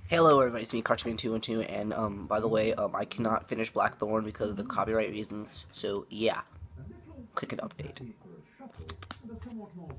Hello everybody, it's me, Cartoon212, and by the way, I cannot finish Blackthorn because of the copyright reasons, so yeah, click an update.